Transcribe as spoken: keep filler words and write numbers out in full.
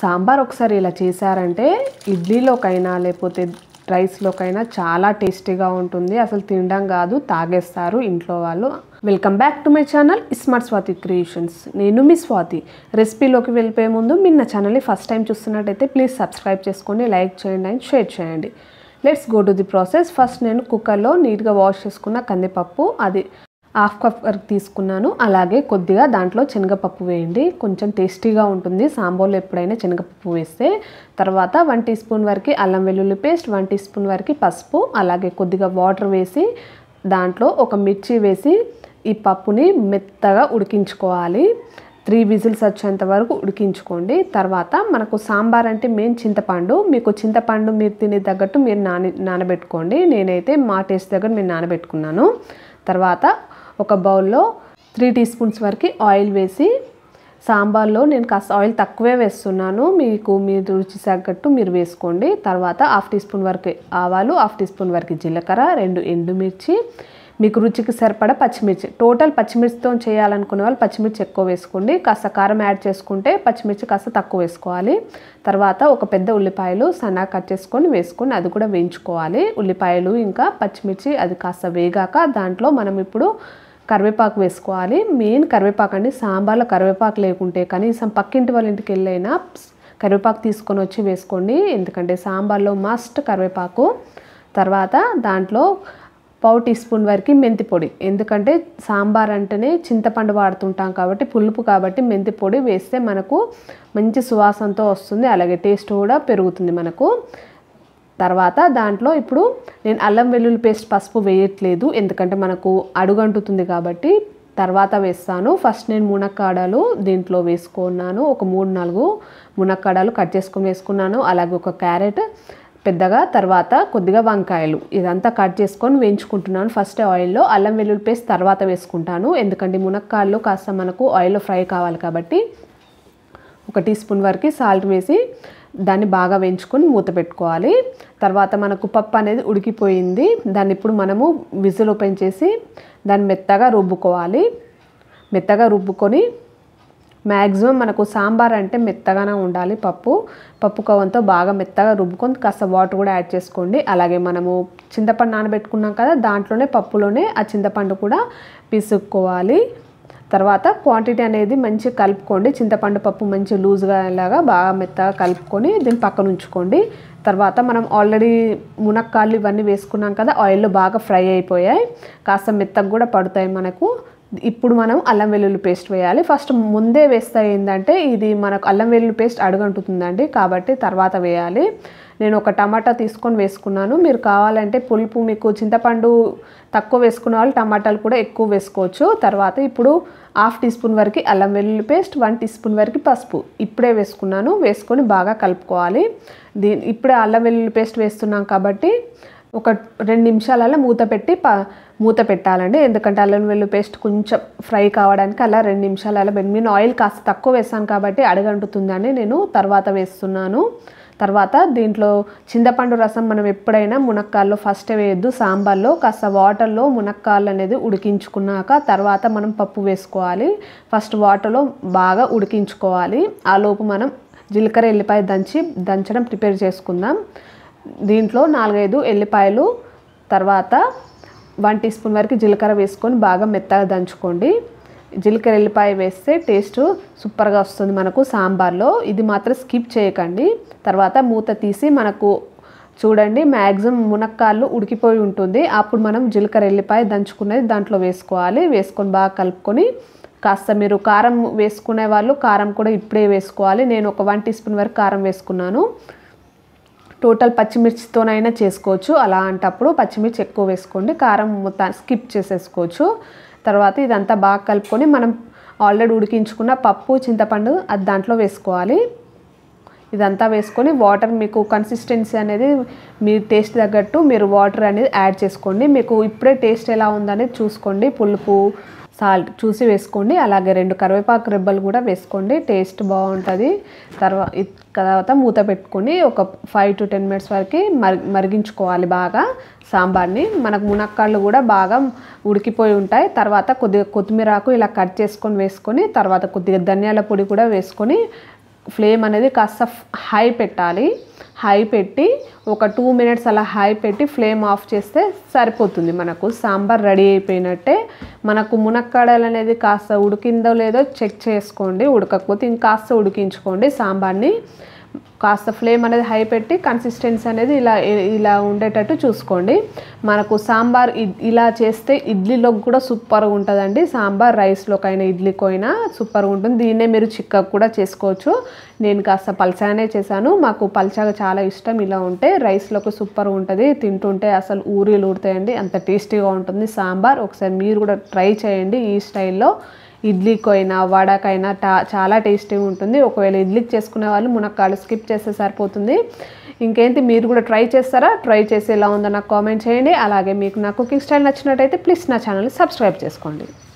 సాంబార్ ఒకసారి ఇలా చేశారంటే ఇడ్లీలోకైనా లేకపోతే రైస్లోకైనా చాలా టేస్టీగా ఉంటుంది. అసలు తినడం కాదు, తాగేస్తారు ఇంట్లో వాళ్ళు. Welcome back to my channel smart Swathi creations. నేను మీ స్వాతి. రెసిపీలోకి వెళ్ళిపోయే ముందు మీరు నా ఛానల్ని ఫస్ట్ టైం చూస్తున్నట్టయితే ప్లీజ్ సబ్స్క్రైబ్ చేసుకోండి, లైక్ చేయండి అండ్ షేర్ చేయండి. Let's go to the process. First నేను కుక్కర్లో నీట్గా వాష్ చేసుకున్న కందిపప్పు, అది హాఫ్ కప్ వరకు తీసుకున్నాను. అలాగే కొద్దిగా దాంట్లో శనగపప్పు వేయండి, కొంచెం టేస్టీగా ఉంటుంది సాంబార్లో ఎప్పుడైనా శనగపప్పు వేస్తే. తర్వాత వన్ టీ స్పూన్ వరకు అల్లం వెల్లుల్లి పేస్ట్, వన్ టీ స్పూన్ వరకు పసుపు, అలాగే కొద్దిగా వాటర్ వేసి దాంట్లో ఒక మిర్చి వేసి ఈ పప్పుని మెత్తగా ఉడికించుకోవాలి. త్రీ విజిల్స్ వచ్చేంత వరకు ఉడికించుకోండి. తర్వాత మనకు సాంబార్ అంటే మెయిన్ చింతపండు. మీకు చింతపండు మీరు తినే తగ్గట్టు మీరు నాని నానబెట్టుకోండి. నేనైతే మా టేస్ట్ దగ్గర నేను నానబెట్టుకున్నాను. తర్వాత ఒక బౌల్లో త్రీ టీ స్పూన్స్ వరకు ఆయిల్ వేసి, సాంబార్లో నేను కాస్త ఆయిల్ తక్కువే వేస్తున్నాను, మీకు మీ రుచి తగ్గట్టు మీరు వేసుకోండి. తర్వాత హాఫ్ టీ స్పూన్ వరకు ఆవాలు, హాఫ్ టీ స్పూన్ వరకు జీలకర్ర, రెండు ఎండుమిర్చి, మీకు రుచికి సరిపడా పచ్చిమిర్చి. టోటల్ పచ్చిమిర్చితో చేయాలనుకునే వాళ్ళు పచ్చిమిర్చి ఎక్కువ వేసుకోండి. కాస్త కారం యాడ్ చేసుకుంటే పచ్చిమిర్చి కాస్త తక్కువ వేసుకోవాలి. తర్వాత ఒక పెద్ద ఉల్లిపాయలు సన్నగా కట్ చేసుకొని వేసుకొని అది కూడా వేయించుకోవాలి. ఉల్లిపాయలు ఇంకా పచ్చిమిర్చి అది కాస్త వేగాక దాంట్లో మనం ఇప్పుడు కరివేపాకు వేసుకోవాలి. మెయిన్ కరివేపాకు అండి. సాంబార్లో కరివేపాకు లేకుంటే కనీసం పక్కింటి వాళ్ళ ఇంటికి వెళ్ళైనా కరివేపాకు తీసుకొని వచ్చి వేసుకోండి, ఎందుకంటే సాంబార్లో మస్ట్ కరివేపాకు. తర్వాత దాంట్లో పావు టీ స్పూన్ వరకు మెంతి పొడి, ఎందుకంటే సాంబార్ అంటేనే చింతపండు వాడుతుంటాం కాబట్టి పులుపు, కాబట్టి మెంతి పొడి వేస్తే మనకు మంచి సువాసనతో వస్తుంది, అలాగే టేస్ట్ కూడా పెరుగుతుంది మనకు. తర్వాత దాంట్లో ఇప్పుడు నేను అల్లం వెల్లుల్లి పేస్ట్ పసుపు వేయట్లేదు, ఎందుకంటే మనకు అడుగంటుతుంది కాబట్టి తర్వాత వేస్తాను. ఫస్ట్ నేను మునక్కాడలు దీంట్లో వేసుకున్నాను, ఒక మూడు నాలుగు మునక్కాడలు కట్ చేసుకొని వేసుకున్నాను, అలాగే ఒక క్యారెట్ పెద్దగా, తర్వాత కొద్దిగా వంకాయలు, ఇదంతా కట్ చేసుకొని వేయించుకుంటున్నాను ఫస్ట్ ఆయిల్లో. అల్లం వెల్లుల్లి పేస్ట్ తర్వాత వేసుకుంటాను, ఎందుకంటే మునక్కాయలు కాస్త మనకు ఆయిల్లో ఫ్రై కావాలి కాబట్టి. ఒక టీ స్పూన్ వరకు సాల్ట్ వేసి దాన్ని బాగా వేయించుకొని మూత పెట్టుకోవాలి. తర్వాత మనకు పప్పు అనేది ఉడికిపోయింది, దాన్ని ఇప్పుడు మనము విజిల్ ఓపెన్ చేసి దాన్ని మెత్తగా రుబ్బుకోవాలి. మెత్తగా రుబ్బుకొని మ్యాక్సిమం మనకు సాంబార్ అంటే మెత్తగానే ఉండాలి పప్పు. పప్పు కవంతో బాగా మెత్తగా రుబ్బుకొని కాస్త వాటర్ కూడా యాడ్ చేసుకోండి. అలాగే మనము చింతపండు నానబెట్టుకున్నాం కదా, దాంట్లోనే పప్పులోనే ఆ చింతపండు కూడా పిసుక్కోవాలి. తర్వాత క్వాంటిటీ అనేది మంచిగా కలుపుకోండి. చింతపండు పప్పు మంచి లూజ్గా ఇలాగా బాగా మెత్తగా కలుపుకొని దీన్ని పక్కన ఉంచుకోండి. తర్వాత మనం ఆల్రెడీ మునక్కాళ్ళు ఇవన్నీ వేసుకున్నాం కదా, ఆయిల్లో బాగా ఫ్రై అయిపోయాయి, కాస్త మెత్తగా కూడా పడతాయి మనకు. ఇప్పుడు మనం అల్లం వెల్లుల్లి పేస్ట్ వేయాలి. ఫస్ట్ ముందే వేస్తే ఏంటంటే ఇది మనకు అల్లం వెల్లుల్లి పేస్ట్ అడుగంటుతుందండి, కాబట్టి తర్వాత వేయాలి. నేను ఒక టమాటా తీసుకొని వేసుకున్నాను, మీరు కావాలంటే పులుపు మీకు చింతపండు తక్కువ వేసుకున్న వాళ్ళు టమాటాలు కూడా ఎక్కువ వేసుకోవచ్చు. తర్వాత ఇప్పుడు హాఫ్ టీ స్పూన్ వరకు అల్లం వెల్లుల్లి పేస్ట్, వన్ టీ స్పూన్ వరకు పసుపు ఇప్పుడే వేసుకున్నాను, వేసుకొని బాగా కలుపుకోవాలి. దీని ఇప్పుడే అల్లం వెల్లుల్లి పేస్ట్ వేస్తున్నాం కాబట్టి ఒక రెండు నిమిషాలలో మూత పెట్టి ప మూత పెట్టాలండి, ఎందుకంటే అల్లం వెల్లుల్లి పేస్ట్ కొంచెం ఫ్రై కావడానికి అలా రెండు నిమిషాలలో. నేను ఆయిల్ కాస్త తక్కువ వేసాను కాబట్టి అడుగంటుతుందని నేను తర్వాత వేస్తున్నాను. తర్వాత దీంట్లో చింతపండు రసం మనం ఎప్పుడైనా మునక్కాల్లో ఫస్ట్ వేయద్దు, సాంబార్లో కాస్త వాటర్లో మునక్కాళ్ళు అనేది ఉడికించుకున్నాక తర్వాత మనం పప్పు వేసుకోవాలి. ఫస్ట్ వాటర్లో బాగా ఉడికించుకోవాలి. ఆ లోపు మనం జీలకర్ర ఎల్లిపాయ దంచి దంచడం ప్రిపేర్ చేసుకుందాం. దీంట్లో నాలుగైదు ఎల్లిపాయలు, తర్వాత వన్ టీ స్పూన్ వరకు జీలకర్ర వేసుకొని బాగా మెత్తగా దంచుకోండి. జీలకర్ర ఎల్లిపాయ వేస్తే టేస్ట్ సూపర్గా వస్తుంది మనకు సాంబార్లో, ఇది మాత్రం స్కిప్ చేయకండి. తర్వాత మూత తీసి మనకు చూడండి మ్యాక్సిమం మునక్కాళ్ళు ఉడికిపోయి ఉంటుంది, అప్పుడు మనం జీలకర్ర ఎల్లిపాయ దంచుకునేది దాంట్లో వేసుకోవాలి. వేసుకొని బాగా కలుపుకొని కాస్త మీరు కారం వేసుకునే వాళ్ళు కారం కూడా ఇప్పుడే వేసుకోవాలి. నేను ఒక వన్ టీ స్పూన్ వరకు కారం వేసుకున్నాను. టోటల్ పచ్చిమిర్చితోనైనా చేసుకోవచ్చు, అలా అంటప్పుడు పచ్చిమిర్చి ఎక్కువ వేసుకోండి, కారం మొత్తం స్కిప్ చేసేసుకోవచ్చు. తర్వాత ఇదంతా బాగా కలుపుకొని మనం ఆల్రెడీ ఉడికించుకున్న పప్పు చింతపండు అది దాంట్లో వేసుకోవాలి. ఇదంతా వేసుకొని వాటర్ మీకు కన్సిస్టెన్సీ అనేది మీ టేస్ట్ తగ్గట్టు మీరు వాటర్ అనేది యాడ్ చేసుకోండి. మీకు ఇప్పుడే టేస్ట్ ఎలా ఉందనేది చూసుకోండి, పులుపు సాల్ట్ చూసి వేసుకోండి. అలాగే రెండు కరివేపాకు రెబ్బలు కూడా వేసుకోండి, టేస్ట్ బాగుంటుంది. తర్వాత తర్వాత మూత పెట్టుకొని ఒక ఫైవ్ టు టెన్ మినిట్స్ వరకు మరి మరిగించుకోవాలి బాగా సాంబార్ని. మనకు మునక్కాళ్ళు కూడా బాగా ఉడికిపోయి ఉంటాయి. తర్వాత కొద్దిగా కొత్తిమీర ఆకు ఇలా కట్ చేసుకొని వేసుకొని, తర్వాత కొద్దిగా ధనియాల పొడి కూడా వేసుకొని ఫ్లేమ్ అనేది కాస్త హై పెట్టాలి. హై పెట్టి ఒక టూ మినిట్స్ అలా హై పెట్టి ఫ్లేమ్ ఆఫ్ చేస్తే సరిపోతుంది. మనకు సాంబార్ రెడీ అయిపోయినట్టే. మనకు మునక్కాడలు అనేది కాస్త ఉడికిందో లేదో చెక్ చేసుకోండి. ఉడకకపోతే ఇంకాస్త ఉడికించుకోండి సాంబార్ని. కాస్త ఫ్లేమ్ అనేది హై పెట్టి కన్సిస్టెన్సీ అనేది ఇలా ఇలా ఉండేటట్టు చూసుకోండి. మనకు సాంబార్ ఇలా చేస్తే ఇడ్లీలోకి కూడా సూపర్గా ఉంటుందండి. సాంబార్ రైస్లోకైనా ఇడ్లీకైనా సూపర్గా ఉంటుంది. దీన్నే మీరు చిక్కగా కూడా చేసుకోవచ్చు. నేను కాస్త పల్చానే చేశాను. మాకు పల్చాగా చాలా ఇష్టం. ఇలా ఉంటే రైస్లోకి సూపర్గా ఉంటుంది. తింటుంటే అసలు ఊరిలు ఊరుతాయండి. అంత టేస్టీగా ఉంటుంది సాంబార్. ఒకసారి మీరు కూడా ట్రై చేయండి ఈ స్టైల్లో. ఇడ్లీకైనా వడకైనా టా చాలా టేస్టీగా ఉంటుంది. ఒకవేళ ఇడ్లీకి చేసుకునే వాళ్ళు మునక్కాడలు స్కిప్ చేస్తే సరిపోతుంది. ఇంకేంటి, మీరు కూడా ట్రై చేస్తారా? ట్రై చేసి ఎలా ఉందో నాకు కామెంట్ చేయండి. అలాగే మీకు నా కుకింగ్ స్టైల్ నచ్చినట్టయితే ప్లీజ్ నా ఛానల్ని సబ్స్క్రైబ్ చేసుకోండి.